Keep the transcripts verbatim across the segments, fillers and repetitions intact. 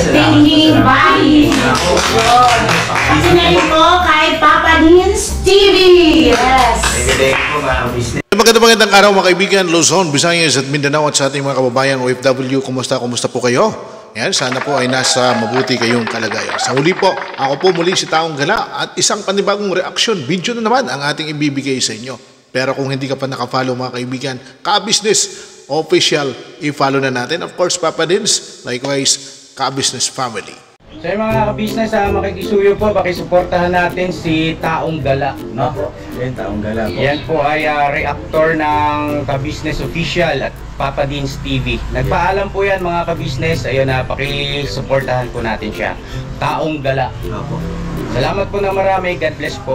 Thinking Body. Kasi na po kay Papa Dins T V. Yes. Magandang magandang araw mga kaibigan, Luzon, Visayas at Mindanao at sa ating mga kababayan O F W. Kumusta, kumusta po kayo? Yan, sana po ay nasa mabuti kayong kalagayan. Sa huli po, ako po muli si Taong Gala at isang panibagong reaction video na naman ang ating ibibigay sa inyo. Pero kung hindi ka pa nakafollow mga kaibigan, Ka-Business Official, i-follow na natin. Of course, Papa Dins, likewise, Ka-Business Family. So yung mga ka-business, uh, makikisuyo po, pakisuportahan natin si Taong Gala, no? Yan, Taong Gala po. Yan po ay uh, reactor ng Ka-Business Official at Papa Dins T V. Nagpaalam po yan mga ka-business, ayun na, uh, pakisuportahan po natin siya. Taong Gala. Opo. Salamat po na marami, God bless po.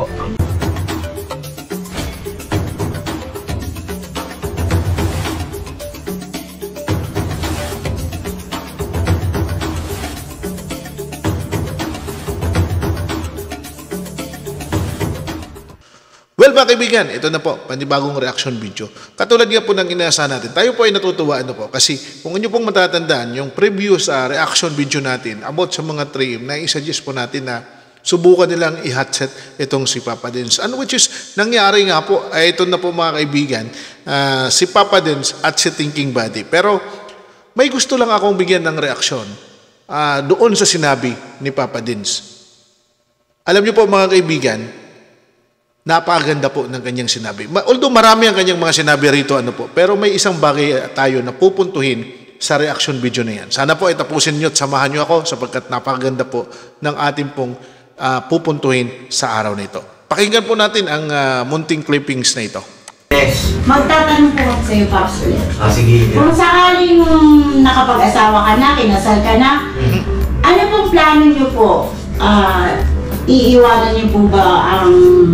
Well mga kaibigan, ito na po, panibagong reaction video. Katulad nga po ng inaasahan natin, tayo po ay natutuwa ano po, kasi kung inyo pong matatandaan, yung previous uh, reaction video natin about sa mga trim, na i-suggest po natin na subukan nilang i-hotset itong si Papa Dins. And which is, nangyari nga po, ay ito na po mga kaibigan, uh, si Papa Dins at si Thinking Body. Pero may gusto lang akong bigyan ng reaksyon uh, doon sa sinabi ni Papa Dins. Alam niyo po mga kaibigan, napakaganda po ng kanyang sinabi. Although marami ang kanyang mga sinabi rito, ano po, pero may isang bagay tayo na pupuntuhin sa reaction video na yan. Sana po ay tapusin nyo at samahan nyo ako sapagkat napakaganda po ng ating pong uh, pupuntuhin sa araw na ito. Pakinggan po natin ang uh, munting clippings na ito. Yes. Magtatanong po ako sa iyo, Pops. Ah, sige. Kung sakaling nakapag-asawa ka na, kinasal ka na, Mm-hmm. ano pong plano niyo po? Uh, iiwanan niyo po ba ang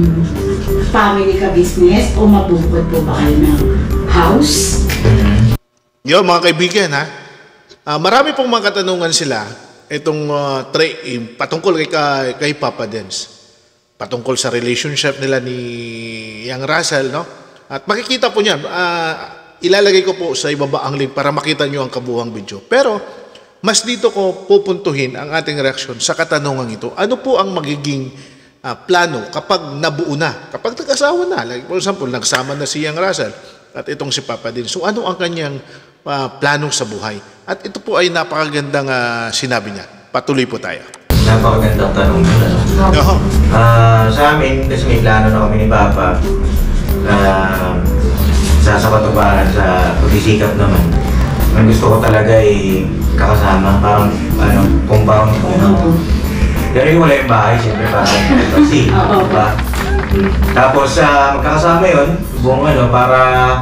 family ka business o mabukod po ba kayo ng house? Yo mga kaibigan ha, uh, marami pong mga katanungan sila itong uh, tra- patungkol kay, kay Papa Dins, patungkol sa relationship nila ni Yang Russell, no? At makikita po niyan, uh, ilalagay ko po sa ibaba ang link para makita nyo ang kabuuang video. Pero mas dito ko pupuntuhin ang ating reaksyon sa katanungan ito. Ano po ang magiging uh, plano kapag nabuo na, kapag nag-asawa na? Like for example, nagsama na si Yang Russell at itong si Papa Dins. So ano ang kanyang uh, plano sa buhay? At ito po ay napakagandang uh, sinabi niya. Patuloy po tayo. Napakagandang tanong mo na. Uh, Uh, sa amin, kasi may plano na kami ni Papa na uh, sa sa katubaran, sa pagsisikap naman. Ang gusto ko talaga ay kakasama, parang ano, compound. Ano. Pero yung wala yung bahay, siyempre parang kasi, diba? Tapos uh, magkakasama yun, buong ano, para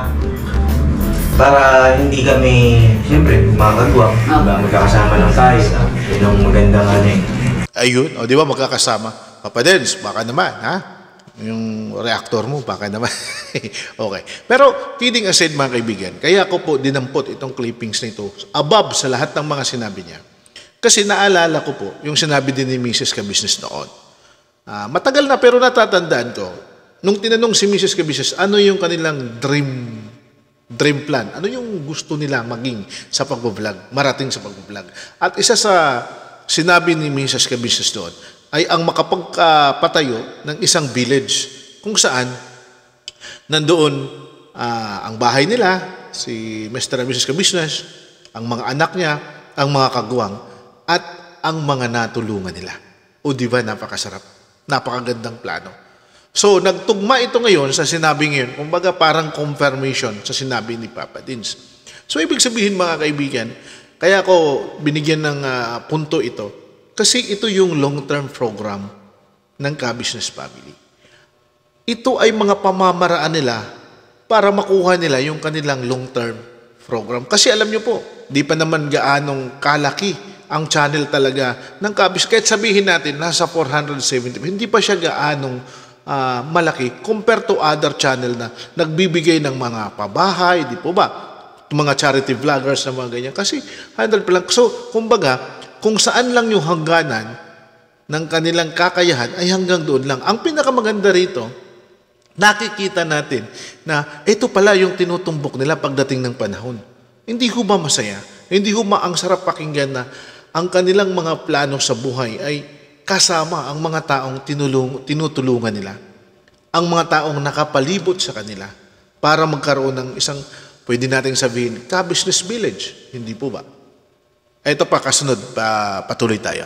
para hindi kami, siyempre, makakagwang, diba? Magkakasama lang tayo. Yun ang magandang ano eh. Ayun, o di ba magkakasama? Papa Dins, baka naman, ha? Yung reactor mo, baka naman. Okay. Pero, kidding aside mga kaibigan, kaya ako po dinampot itong clippings na ito above sa lahat ng mga sinabi niya. Kasi naalala ko po yung sinabi din ni Missus Ka-Business noon. Uh, matagal na pero natatandaan ko, nung tinanong si Missus Ka-Business, ano yung kanilang dream dream plan? Ano yung gusto nila maging sa pag-vlog, marating sa pag-vlog? At isa sa sinabi ni Missus Ka-Business doon ay ang makapagpatayo ng isang village kung saan nandoon uh, ang bahay nila, si Mister and Missus Ka-Business, ang mga anak niya, ang mga kagwang, at ang mga natulungan nila. O di ba, napakasarap. Napakagandang plano. So, nagtugma ito ngayon sa sinabi ngayon, kumbaga parang confirmation sa sinabi ni Papa Dins. So, ibig sabihin mga kaibigan, kaya ko binigyan ng uh, punto ito, kasi ito yung long-term program ng Ka-Business Family. Ito ay mga pamamaraan nila para makuha nila yung kanilang long-term program. Kasi alam nyo po, di pa naman gaanong kalaki ang channel talaga ng Ka-Business. Kahit sabihin natin, nasa four hundred seventy, hindi pa siya gaanong uh, malaki compared to other channel na nagbibigay ng mga pabahay, di po ba? Mga charity vloggers na mga ganyan. Kasi handle pa lang. So, kumbaga, kung saan lang yung hangganan ng kanilang kakayahan ay hanggang doon lang. Ang pinakamaganda rito, nakikita natin na ito pala yung tinutumbok nila pagdating ng panahon. Hindi ho ba masaya? Hindi ho ba ang sarap pakinggan na ang kanilang mga plano sa buhay ay kasama ang mga taong tinulung, tinutulungan nila, ang mga taong nakapalibot sa kanila para magkaroon ng isang, pwede nating sabihin, ka-business village. Hindi po ba? Ito pa, kasunod, pa, patuloy tayo.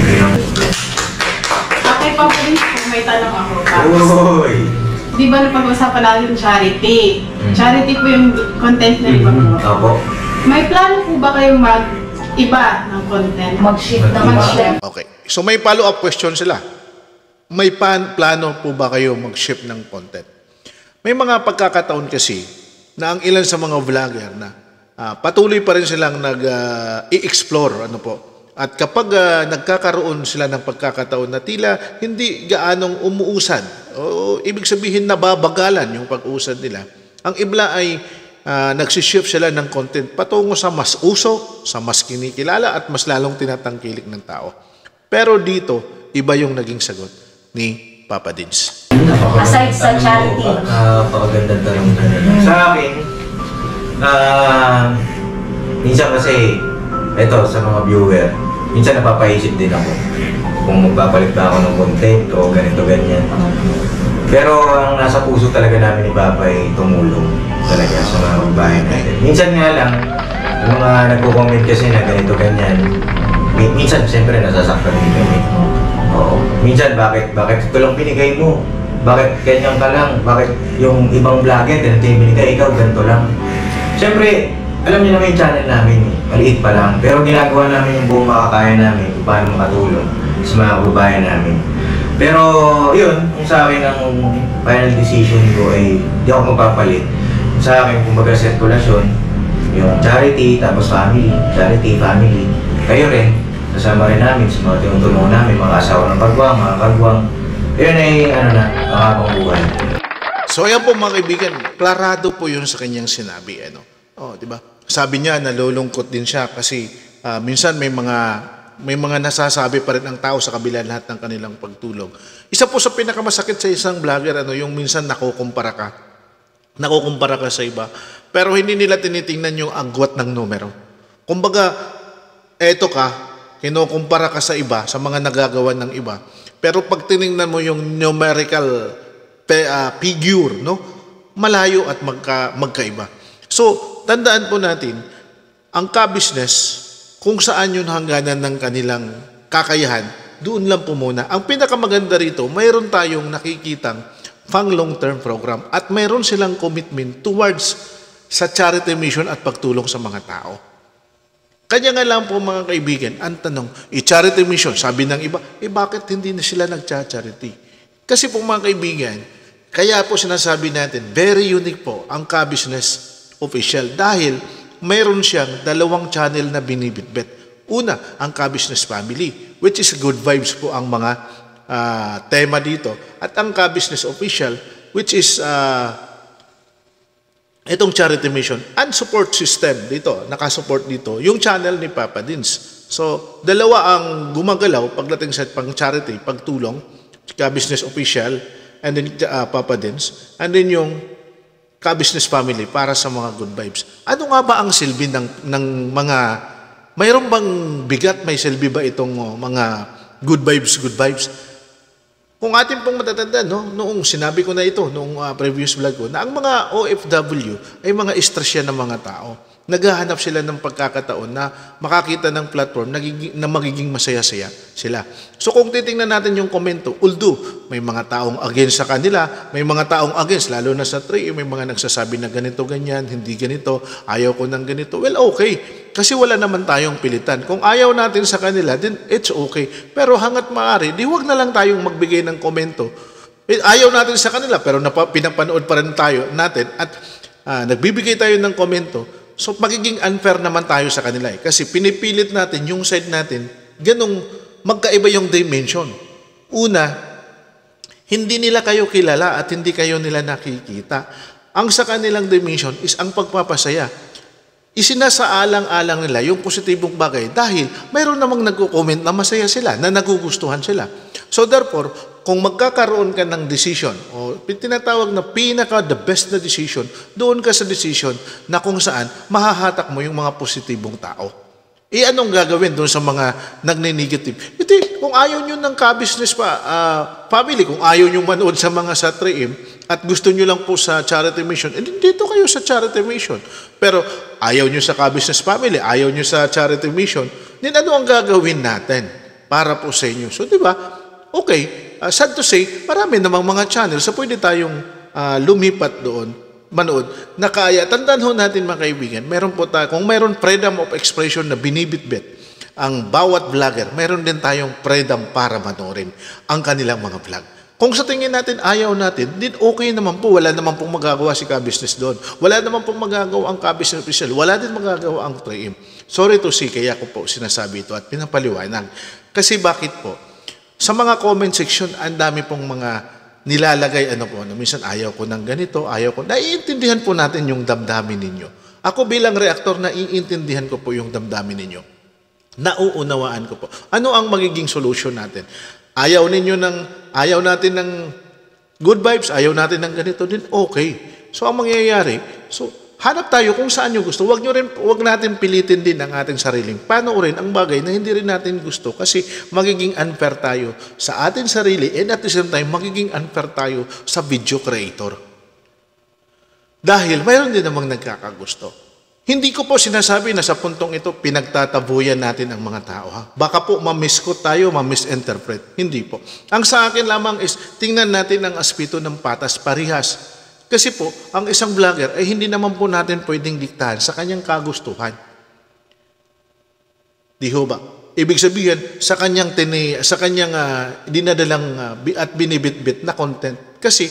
Okay pa po rin kung may tanong ako. Uy! Di ba napag-usapan natin charity? Hmm. Charity po yung content na iba po. Opo. May plano po ba kayong mag-iba ng content? Mag-shift na Mag-iba? mag-shift. Okay. So may follow-up question sila. May pan, plano po ba kayo mag-shift ng content? May mga pagkakataon kasi na ang ilan sa mga vlogger na uh, patuloy pa rin silang nag-i-explore, uh, ano po. At kapag uh, nagkakaroon sila ng pagkakataon na tila hindi gaanong umuusad, o ibig sabihin nababagalan yung pag-usad nila, ang ibla ay uh, nagsishift sila ng content patungo sa mas uso, sa mas kinikilala at mas lalong tinatangkilik ng tao. Pero dito, iba yung naging sagot ni Papa Dins. Aside sa charity. Napakagandang tanong na nila. Sa akin, ah, minsan kasi, eto sa mga viewer, minsan napapaisip din ako kung magpapalit ba ako ng content o ganito ganyan. Pero ang nasa puso talaga namin ni Papa ay tumulong talaga sa mga bahay natin. Minsan nga lang, yung mga nagko-comment kasi na ganito ganyan, min- minsan siyempre nasasaktan din kami. Oo. Minsan bakit bakit ito lang binigay mo? Bakit ganyan ka lang? Bakit yung ibang vlogger ganito yung binigay, ikaw ganito lang? Siyempre, alam niyo naman yung channel namin, maliit pa lang. Pero ginagawa namin yung buong makakaya namin kung paano makatulong sa mga kababayan namin. Pero yun, kung sa akin ang final decision ko ay di ako magpapalit. Sa akin, kumbaga sirkulasyon, yung charity, tapos family, charity, family. Kayo rin, kasama rin namin sa mga tinutulungan namin, mga asawa ng kagwang, mga kagwang. Yun ay, ano na, makakapang buhay. So ayan po mga kaibigan, klarado po yun sa kanyang sinabi. Ano? Oh, di ba? Sabi niya, nalulungkot din siya kasi uh, minsan may mga may mga nasasabi pa rin ang tao sa kabila lahat ng kanilang pagtulong. Isa po sa pinakamasakit sa isang vlogger, ano, yung minsan nakukumpara ka. Nakukumpara ka sa iba. Pero hindi nila tinitingnan yung agwat ng numero. Kumbaga, eto ka, kinukumpara ka sa iba, sa mga nagagawa ng iba. Pero pag tiningnan mo yung numerical pe, uh, figure, no, malayo at magka, magkaiba. So, tandaan po natin, ang ka-business, kung saan yun hangganan ng kanilang kakayahan, doon lang po muna. Ang pinakamaganda rito, mayroon tayong nakikitang pang long-term program at mayroon silang commitment towards sa charity mission at pagtulong sa mga tao. Kanya nga lang po mga kaibigan, ang tanong, i-charity mission, sabi ng iba, eh bakit hindi na sila nag-charity? Kasi po mga kaibigan, kaya po sinasabi natin, very unique po ang ka-business official dahil mayroon siyang dalawang channel na binibitbit. Una, ang ka-business family, which is good vibes po ang mga uh, tema dito. At ang ka-business official, which is uh, itong charity mission and support system dito, nakasupport dito, yung channel ni Papa Dins. So, dalawa ang gumagalaw pagdating sa pang-charity, pagtulong, ka-business official, and then uh, Papa Dins, and then yung ka-business family para sa mga good vibes. Ano nga ba ang silbi ng, ng mga, mayroon bang bigat, may silbi ba itong uh, mga good vibes, good vibes? Kung atin pong matatanda, no, noong sinabi ko na ito, noong uh, previous vlog ko, na ang mga O F W ay mga stress yan ng mga tao. Naghahanap sila ng pagkakataon na makakita ng platform nagiging, na magiging masaya-saya sila. So kung titingnan natin yung komento, although may mga taong against sa kanila, may mga taong against, lalo na sa three, may mga nagsasabi na ganito, ganyan, hindi ganito, ayaw ko ng ganito. Well, okay. Kasi wala naman tayong pilitan. Kung ayaw natin sa kanila, then it's okay. Pero hangat maaari, di wag na lang tayong magbigay ng komento. Eh, ayaw natin sa kanila, pero napa, pinapanood pa rin tayo natin at uh, nagbibigay tayo ng komento. So, magiging unfair naman tayo sa kanila eh. Kasi pinipilit natin yung side natin, ganong magkaiba yung dimension. Una, hindi nila kayo kilala at hindi kayo nila nakikita. Ang sa kanilang dimension is ang pagpapasaya. Isinasaalang-alang nila yung positibong bagay dahil mayroon namang nagko-comment na masaya sila, na nagugustuhan sila. So therefore, kung magkakaroon ka ng decision o tinatawag na pinaka the best na decision, doon ka sa decision na kung saan mahahatak mo yung mga positibong tao. E anong gagawin doon sa mga nagne-negative? Hindi, kung ayaw nyo ng ka-business pa, uh, family, kung ayaw nyo manood sa mga sa three M at gusto nyo lang po sa charity mission, eh, dito kayo sa charity mission. Pero ayaw nyo sa ka-business family, ayaw nyo sa charity mission, din ano ang gagawin natin para po sa inyo? So, di ba? Okay, uh, sad to say, marami namang mga channels so pwede tayong uh, lumipat doon, manood, na kaya, tandaan ho natin mga kaibigan, meron po tayo, kung meron freedom of expression na binibitbit ang bawat vlogger, meron din tayong freedom para manoorin ang kanilang mga vlog. Kung sa tingin natin, ayaw natin, din okay naman po, wala naman pong magagawa si Ka-Business doon. Wala naman pong magagawa ang Ka-Business Official, wala din magagawa ang three M. Sorry to say, kaya ko po sinasabi ito at pinapaliwanag. Kasi bakit po? Sa mga comment section, ang dami pong mga nilalagay, ano po, minsan ayaw ko ng ganito, ayaw ko, naiintindihan po natin yung damdamin ninyo. Ako bilang reaktor, naiintindihan ko po yung damdamin ninyo. Nauunawaan ko po. Ano ang magiging solution natin? Ayaw ninyo ng, ayaw natin ng good vibes, ayaw natin ng ganito din, okay. So, ang mangyayari, so, hanap tayo kung saan nyo gusto. Huwag nyo rin, huwag natin pilitin din ang ating sariling. Paano rin ang bagay na hindi rin natin gusto kasi magiging unfair tayo sa ating sarili and at the same time, magiging unfair tayo sa video creator. Dahil mayroon din namang nagkakagusto. Hindi ko po sinasabi na sa puntong ito, pinagtatabuyan natin ang mga tao. Ha? Baka po mamiskot tayo, mamisinterpret. Hindi po. Ang sa akin lamang is, tingnan natin ang aspeto ng patas parihas. Kasi po, ang isang vlogger ay hindi naman po natin pwedeng diktahan sa kanyang kagustuhan. Di ho ba? Ibig sabihin, sa kanyang, tini, sa kanyang uh, dinadalang uh, at binibitbit na content. Kasi,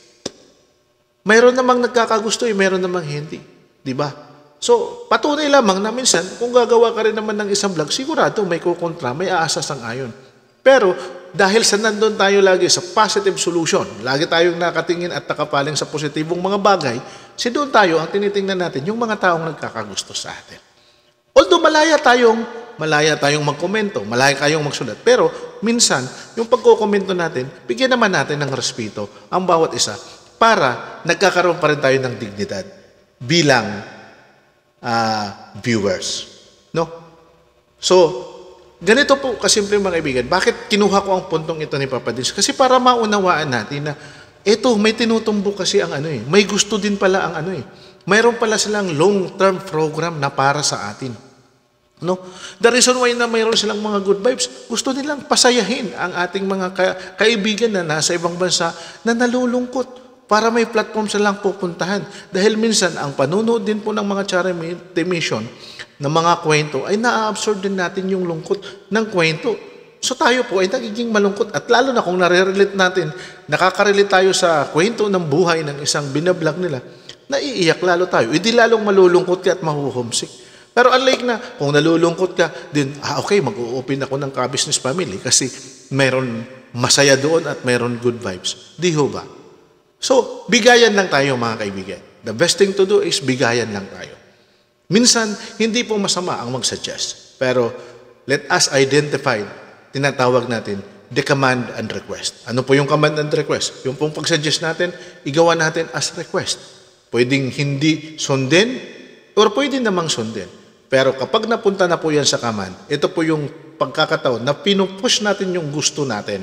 mayroon namang nagkakagusto, eh, mayroon namang hindi. Di ba? So, patunay lamang na minsan, kung gagawa ka rin naman ng isang vlog, sigurado may kukontra, may aasas ang ayon. Pero, dahil sa nandun tayo lagi sa positive solution, lagi tayong nakatingin at nakapaling sa positibong mga bagay, si doon tayo ang tinitingnan natin yung mga taong nagkakagusto sa atin. Although malaya tayong, malaya tayong magkomento, malaya tayong magsulat, pero minsan, yung pagkokomento natin, bigyan naman natin ng respeto ang bawat isa para nagkakaroon pa rin tayo ng dignidad bilang uh, viewers. No? So, ganito po kasimple mga kaibigan. Bakit kinuha ko ang puntong ito ni Papa Dins? Kasi para maunawaan natin na ito, may tinutumbok kasi ang ano eh. May gusto din pala ang ano eh. Mayroon pala silang long-term program na para sa atin. No? The reason why na mayroon silang mga good vibes, gusto nilang pasayahin ang ating mga ka- kaibigan na nasa ibang bansa na nalulungkot para may platform silang pupuntahan. Dahil minsan, ang panunood din po ng mga charity mission ng mga kwento ay na-absorb din natin yung lungkot ng kwento. So tayo po ay nagiging malungkot at lalo na kung nare-relate natin, nakaka-relate tayo sa kwento ng buhay ng isang binablog nila, naiiyak lalo tayo. Hindi lalong malulungkot ka at mahuhomesick. Pero unlike na, kung nalulungkot ka, din, ah okay, mag-o-open ako ng Ka-Business Family kasi meron masaya doon at meron good vibes. Di ho ba? So, bigayan lang tayo mga kaibigan. The best thing to do is bigayan lang tayo. Minsan, hindi po masama ang mag-suggest. Pero, let us identify, tinatawag natin, the command and request. Ano po yung command and request? Yung pong pag-suggest natin, igawa natin as request. Pwedeng hindi sundin, or pwede namang sundin. Pero kapag napunta na po yan sa command, ito po yung pagkakataon na pinupush natin yung gusto natin.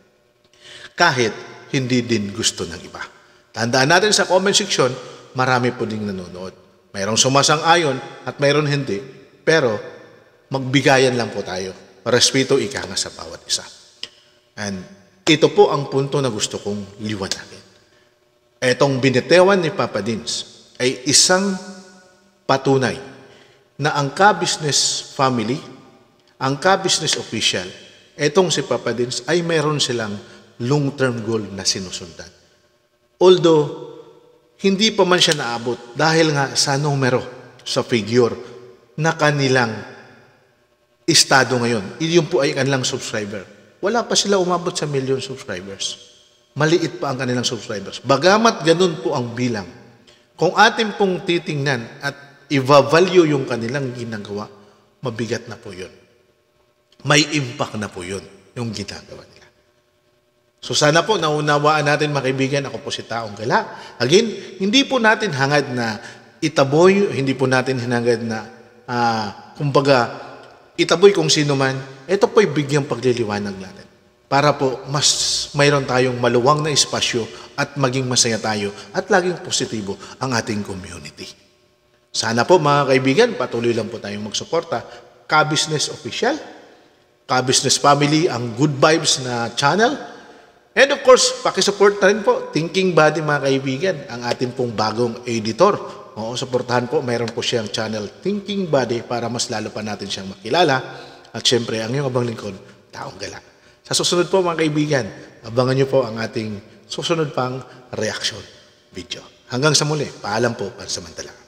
Kahit hindi din gusto ng iba. Tandaan natin sa comment section, marami po ding nanonood. Mayroong sumasang-ayon at mayroon hindi. Pero magbigayan lang po tayo. Respeto ika nga sa bawat isa. And ito po ang punto na gusto kong liwanagin. Etong binitewan ni Papa Dins ay isang patunay na ang Ka-Business Family, ang Ka-Business Official, etong si Papa Dins ay mayroon silang long-term goal na sinusundan. Although, hindi pa man siya naabot dahil nga sa numero, sa figure na kanilang estado ngayon. Yun po ay kanilang subscriber. Wala pa sila umabot sa million subscribers. Maliit pa ang kanilang subscribers. Bagamat ganun po ang bilang. Kung atin pong titingnan at i-value yung kanilang ginagawa, mabigat na po yun. May impact na po yun, yung ginagawa nila. So sana po naunawaan natin mga kaibigan, ako po si Taong Gala. Again, hindi po natin hangad na itaboy, hindi po natin hinangad na uh, kumbaga itaboy kung sino man, ito po'y bigyang pagliliwanag natin. Para po mas mayroon tayong maluwang na espasyo at maging masaya tayo at laging positibo ang ating community. Sana po mga kaibigan, patuloy lang po tayong magsuporta. Ka-Business Official, Ka-Business Family, ang Good Vibes na channel. And of course, pakisupport na rin po, Thinking Buddy mga kaibigan, ang ating pong bagong editor. Oo, suportahan po, mayroon po siyang channel Thinking Buddy para mas lalo pa natin siyang makilala. At syempre, ang iyong abang lingkod, Taong Gala. Sa susunod po mga kaibigan, abangan niyo po ang ating susunod pang reaction video. Hanggang sa muli, paalam po pansamantala.